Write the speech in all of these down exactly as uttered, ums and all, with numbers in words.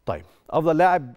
طيب افضل لاعب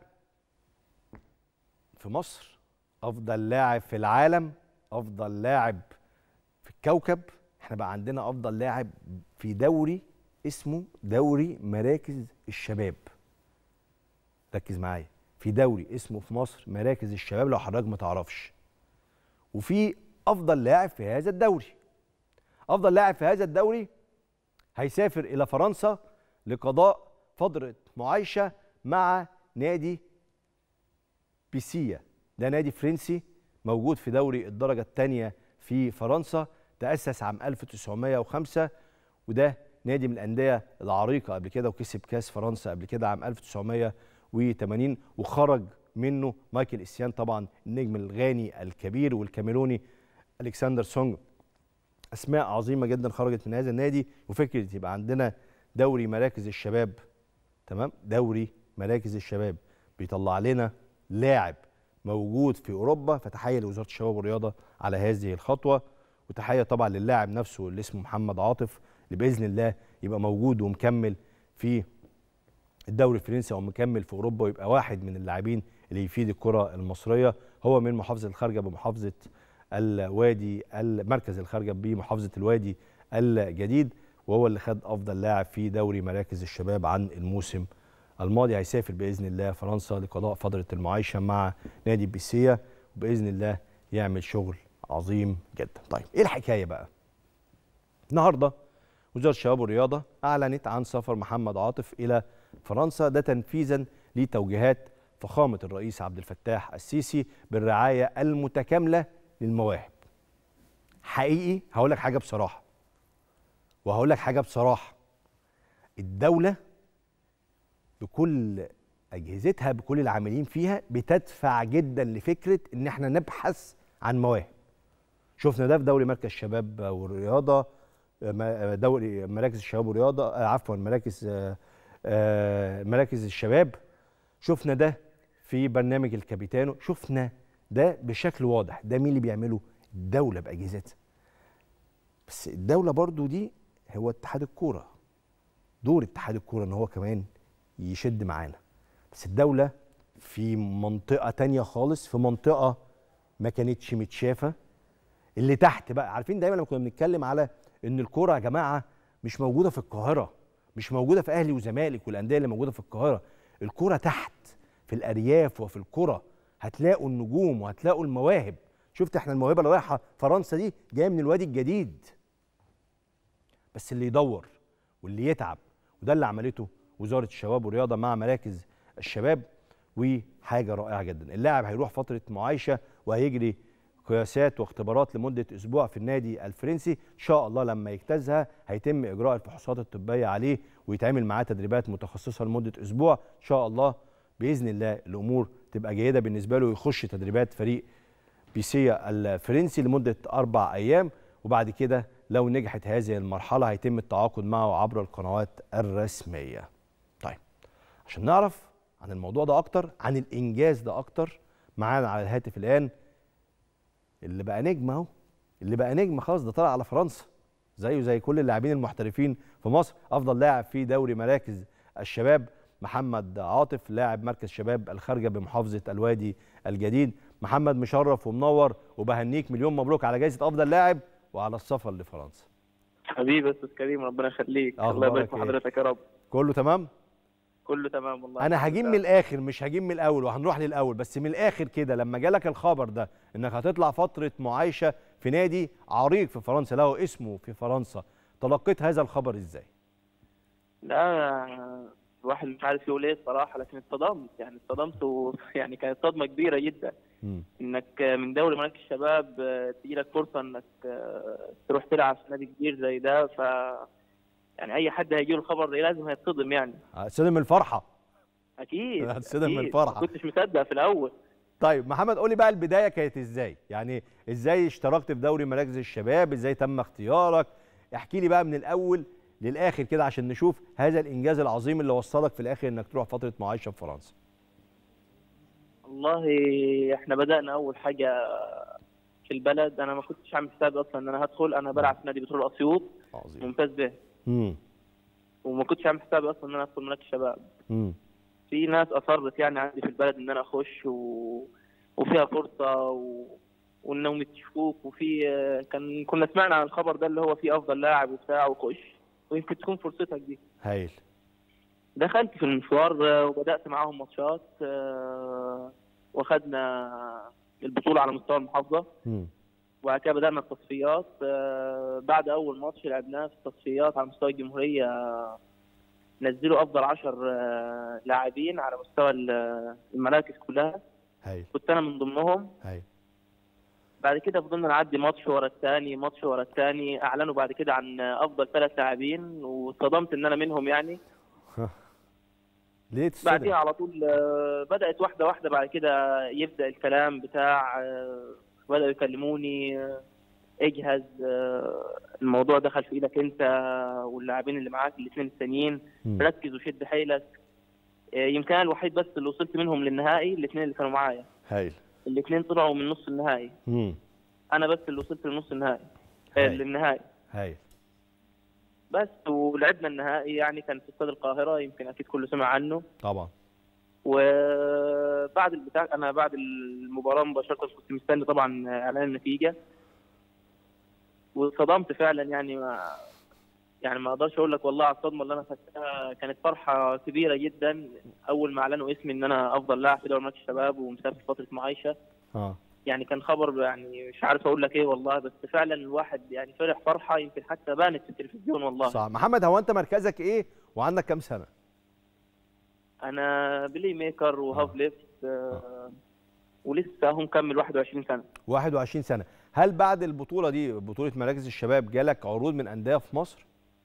في مصر، افضل لاعب في العالم، افضل لاعب في الكوكب، احنا بقى عندنا افضل لاعب في دوري اسمه دوري مراكز الشباب. ركز معايا، في دوري اسمه في مصر مراكز الشباب لو حضرتك ما تعرفش. وفي افضل لاعب في هذا الدوري. افضل لاعب في هذا الدوري هيسافر الى فرنسا لقضاء فتره معايشه مع نادي بيسيا. ده نادي فرنسي موجود في دوري الدرجه الثانيه في فرنسا، تاسس عام ألف وتسعمائة وخمسة، وده نادي من الانديه العريقه قبل كده، وكسب كاس فرنسا قبل كده عام ألف وتسعمائة وثمانين، وخرج منه مايكل إسيان طبعا النجم الغاني الكبير، والكاميروني الكسندر سونج. اسماء عظيمه جدا خرجت من هذا النادي. وفكره يبقى عندنا دوري مراكز الشباب، تمام، دوري مراكز الشباب بيطلع لنا لاعب موجود في اوروبا، فتحيه لوزاره الشباب والرياضه على هذه الخطوه. وتحيه طبعا للاعب نفسه اللي اسمه محمد عاطف، اللي باذن الله يبقى موجود ومكمل في الدوري الفرنسي او مكمل في اوروبا، ويبقى واحد من اللاعبين اللي يفيد الكره المصريه. هو من محافظه الخارجه بمحافظه الوادي، المركز الخارجه بمحافظه الوادي الجديد، وهو اللي خد افضل لاعب في دوري مراكز الشباب عن الموسم الماضي. هيسافر باذن الله فرنسا لقضاء فتره المعايشه مع نادي بيسيا، وباذن الله يعمل شغل عظيم جدا. طيب ايه الحكايه بقى؟ النهارده وزاره الشباب والرياضه اعلنت عن سفر محمد عاطف الى فرنسا، ده تنفيذا لتوجيهات فخامه الرئيس عبد الفتاح السيسي بالرعايه المتكامله للمواهب. حقيقي هقول لك حاجه بصراحه، وهقول لك حاجه بصراحه، الدوله بكل اجهزتها بكل العاملين فيها بتدفع جدا لفكره ان احنا نبحث عن مواهب. شفنا ده في دوري مركز الشباب والرياضه، دوري مراكز الشباب والرياضه، عفوا مراكز مراكز الشباب. شفنا ده في برنامج الكابيتانو، شفنا ده بشكل واضح. ده مين اللي بيعمله؟ الدوله باجهزتها. بس الدوله برضو دي هو اتحاد الكوره، دور اتحاد الكوره ان هو كمان يشد معانا. بس الدوله في منطقه تانية خالص، في منطقه ما كانتش متشافه، اللي تحت بقى. عارفين دايما لما كنا بنتكلم على ان الكوره يا جماعه مش موجوده في القاهره، مش موجوده في اهلي وزمالك والانديه اللي موجوده في القاهره، الكوره تحت في الارياف وفي القرى هتلاقوا النجوم وهتلاقوا المواهب. شفت احنا الموهبه اللي رايحه فرنسا دي جايه من الوادي الجديد. بس اللي يدور واللي يتعب، وده اللي عملته وزاره الشباب والرياضه مع مراكز الشباب، وحاجه رائعه جدا. اللاعب هيروح فتره معايشه وهيجري قياسات واختبارات لمده اسبوع في النادي الفرنسي. ان شاء الله لما يجتازها هيتم اجراء الفحوصات الطبيه عليه ويتعمل معاه تدريبات متخصصه لمده اسبوع. ان شاء الله باذن الله الامور تبقى جيده بالنسبه له، ويخش تدريبات فريق بيسيا الفرنسي لمده اربع ايام. وبعد كده لو نجحت هذه المرحله هيتم التعاقد معه عبر القنوات الرسميه. طيب عشان نعرف عن الموضوع ده اكتر، عن الانجاز ده اكتر، معانا على الهاتف الان اللي بقى نجم اهو، اللي بقى نجم خلاص، ده طلع على فرنسا زيه زي كل اللاعبين المحترفين في مصر. افضل لاعب في دوري مراكز الشباب محمد عاطف، لاعب مركز شباب الخارجه بمحافظه الوادي الجديد. محمد مشرف ومنور، وبهنيك مليون مبروك على جائزه افضل لاعب وعلى السفر لفرنسا. حبيبي يا استاذ كريم، ربنا يخليك. الله يبارك في حضرتك يا رب. كله تمام؟ كله تمام والله. انا هجيب من الاخر، مش هجيب من الاول، وهنروح للاول، بس من الاخر كده. لما جالك الخبر ده انك هتطلع فتره معايشه في نادي عريق في فرنسا له اسمه في فرنسا، تلقيت هذا الخبر ازاي؟ لا الواحد مش عارف يقول ايه الصراحه، لكن اتصدمت، يعني اتصدمت و... يعني كانت صدمه كبيره جدا. م. انك من دوري مراكز الشباب تجي لك فرصه انك تروح تلعب في نادي كبير زي ده، ف يعني اي حد هيجي له الخبر ده لازم هيتصدم. يعني هتصدم من الفرحه. اكيد هتصدم من الفرحه. ما كنتش مصدق في الاول. طيب محمد قولي بقى البدايه كانت ازاي؟ يعني ازاي اشتركت في دوري مراكز الشباب؟ ازاي تم اختيارك؟ احكي لي بقى من الاول للاخر كده عشان نشوف هذا الانجاز العظيم اللي وصلك في الاخر انك تروح فتره معايشه في فرنسا. والله احنا بدانا اول حاجه في البلد، انا ما كنتش عامل حسابي اصلا ان انا هدخل. انا بلعب في نادي بترول اسيوط ممتاز به، امم وما كنتش عامل حسابي اصلا ان انا ادخل مراكز شباب. امم في ناس اصرت يعني عندي في البلد ان انا اخش و... وفيها فرصه و... وانهم يكتشفوك، وفي كان كنا سمعنا عن الخبر ده اللي هو فيه افضل لاعب وبتاع وخش ويمكن تكون فرصتك دي. هايل. دخلت في المشوار وبدات معاهم ماتشات واخدنا البطوله على مستوى المحافظه. م. وبعد كده بدانا التصفيات. بعد اول ماتش لعبناه في التصفيات على مستوى الجمهوريه نزلوا افضل عشر لاعبين على مستوى المراكز كلها. هايل. كنت انا من ضمنهم. هايل. بعد كده فضلنا نعدي ماتش ورا الثاني ماتش ورا الثاني، اعلنوا بعد كده عن افضل ثلاث لاعبين واتصدمت ان انا منهم يعني. ليه تصدم؟ بعديها على طول بدات واحده واحده، بعد كده يبدا الكلام بتاع بداوا يكلموني اجهز، الموضوع دخل في ايدك انت واللاعبين اللي معاك الاثنين الثانيين، ركز وشد حيلك. يمكن انا الوحيد بس اللي وصلت منهم للنهائي، الاثنين اللي كانوا معايا. هايل. الاثنين طلعوا من نص النهائي. امم انا بس اللي وصلت لنص النهائي. هايل. للنهائي. هايل. بس ولعبنا النهائي يعني كان في استاد القاهره، يمكن اكيد كله سمع عنه. طبعا. وبعد البتاع انا بعد المباراه مباشره كنت مستني طبعا اعلان النتيجه، واتصدمت فعلا يعني. ما يعني ما اقدرش اقول لك والله على الصدمه اللي انا خدتها. كانت فرحه كبيره جدا اول ما اعلنوا اسمي ان انا افضل لاعب في دوري مركز الشباب ومسافر فتره معايشه. اه يعني كان خبر يعني مش عارف اقول لك ايه والله، بس فعلا الواحد يعني فرح فرحه يمكن حتى بانت في التلفزيون والله. صح. محمد، هو انت مركزك ايه وعندك كام سنه؟ انا بلاي ميكر وهاف ليفت. آه. ولسه هم مكمل واحد وعشرين سنه. واحد وعشرين سنه. هل بعد البطوله دي، بطوله مراكز الشباب، جالك عروض من انديه في مصر؟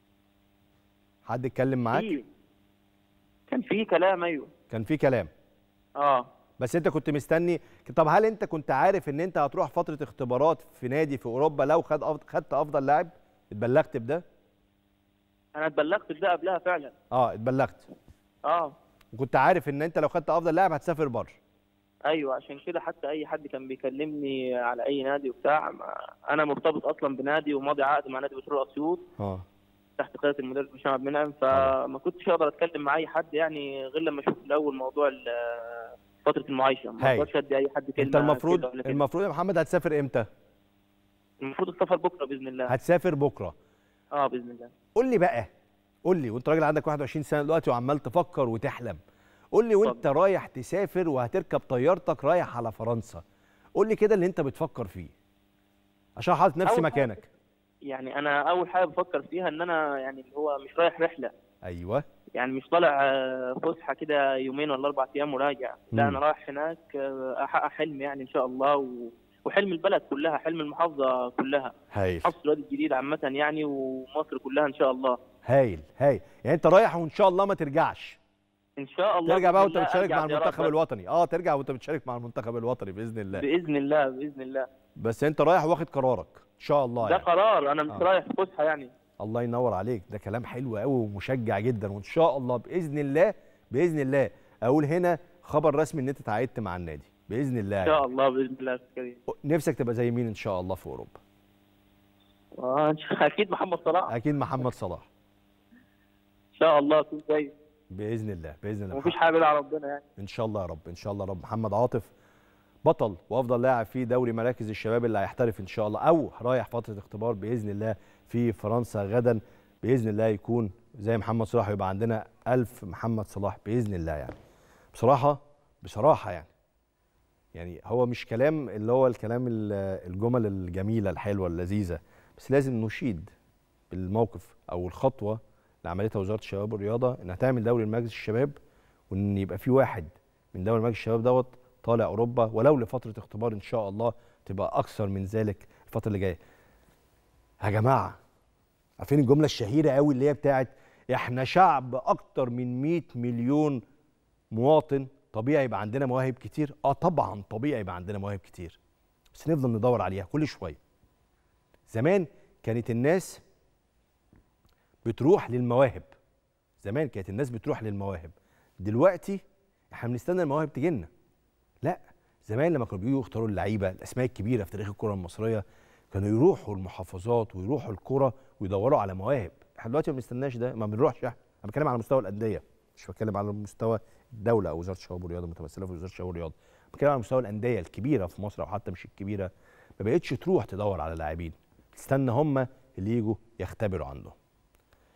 حد اتكلم معاك؟ في. كان في كلام. ايوه كان في كلام. اه بس انت كنت مستني. طب هل انت كنت عارف ان انت هتروح فتره اختبارات في نادي في اوروبا لو خد أفضل... خدت افضل لاعب؟ اتبلغت بده؟ انا اتبلغت بده قبلها فعلا. اه اتبلغت. اه وكنت عارف ان انت لو خدت افضل لاعب هتسافر بره؟ ايوه، عشان كده حتى اي حد كان بيكلمني على اي نادي وبتاع، انا مرتبط اصلا بنادي وماضي عقد مع نادي بترول اسيوط اه تحت قياده المدرب هشام عبد المنعم، فما كنتش اقدر اتكلم مع اي حد يعني غير لما اشوف الاول موضوع فتره المعايشه. ما اقدرش ادي اي حد كلمه. انت المفروض المفروض يا محمد هتسافر امتى؟ المفروض السفر بكره باذن الله. هتسافر بكره؟ اه باذن الله. قول لي بقى، قول لي وانت راجل عندك واحد وعشرين سنه دلوقتي وعمال تفكر وتحلم، قول لي وانت طب. رايح تسافر وهتركب طيارتك رايح على فرنسا، قول لي كده اللي انت بتفكر فيه عشان حاطط نفسي مكانك. يعني انا اول حاجه بفكر فيها ان انا يعني اللي هو مش رايح رحله. ايوه. يعني مش طالع فسحه كده يومين ولا اربع ايام وراجع، لا انا رايح هناك احقق حلم يعني ان شاء الله، و... وحلم البلد كلها، حلم المحافظه كلها. هايل. محافظه الوادي الجديد عامه يعني ومصر كلها ان شاء الله. هايل هايل. يعني انت رايح وان شاء الله ما ترجعش. ان شاء الله. ترجع بقى وانت بتشارك مع المنتخب الوطني. اه ترجع وانت بتشارك مع المنتخب الوطني باذن الله. باذن الله باذن الله. بس انت رايح واخد قرارك ان شاء الله. ده يعني. قرار، انا مش آه. رايح فسحه يعني. الله ينور عليك، ده كلام حلو قوي ومشجع جدا، وان شاء الله باذن الله باذن الله اقول هنا خبر رسمي ان انت اتعاقدت مع النادي باذن الله. ان شاء يعني. الله باذن الله. نفسك تبقى زي مين ان شاء الله في اوروبا؟ اه اكيد محمد صلاح. اكيد محمد صلاح. ان شاء الله اكون كويس باذن الله باذن الله. مفيش حاجه على ربنا يعني. ان شاء الله يا رب، ان شاء الله يا رب. محمد عاطف بطل وافضل لاعب في دوري مراكز الشباب اللي هيحترف ان شاء الله او رايح فتره اختبار باذن الله في فرنسا غدا باذن الله، يكون زي محمد صلاح ويبقى عندنا ألف محمد صلاح باذن الله. يعني بصراحه بصراحه يعني يعني هو مش كلام اللي هو الكلام الجمل الجميله الحلوه اللذيذه، بس لازم نشيد بالموقف او الخطوه اللي عملتها وزاره الشباب والرياضه انها تعمل دوري مراكز الشباب، وان يبقى في واحد من دوري مراكز الشباب دوت طالع اوروبا ولو لفتره اختبار ان شاء الله تبقى اكثر من ذلك الفتره اللي جايه. يا جماعه عارفين الجمله الشهيره قوي اللي هي بتاعت احنا شعب اكتر من مئة مليون مواطن، طبيعي يبقى عندنا مواهب كتير؟ اه طبعا طبيعي يبقى عندنا مواهب كتير، بس نفضل ندور عليها كل شويه. زمان كانت الناس بتروح للمواهب، زمان كانت الناس بتروح للمواهب، دلوقتي احنا بنستنى المواهب تجي لنا. لا، زمان لما كانوا بييجوا يختاروا اللعيبه الاسماء الكبيره في تاريخ الكره المصريه كانوا يروحوا المحافظات ويروحوا الكره ويدوروا على مواهب. احنا دلوقتي ما بنستناش ده، ما بنروحش. احنا بتكلم على مستوى الانديه مش بتكلم على مستوى الدوله او وزاره الشباب والرياضه متمثله في وزاره الشباب والرياضه، بتكلم على مستوى الانديه الكبيره في مصر او حتى مش الكبيره، ما بقتش تروح تدور على لاعبين، تستنى هم اللي يجوا يختبروا عندهم.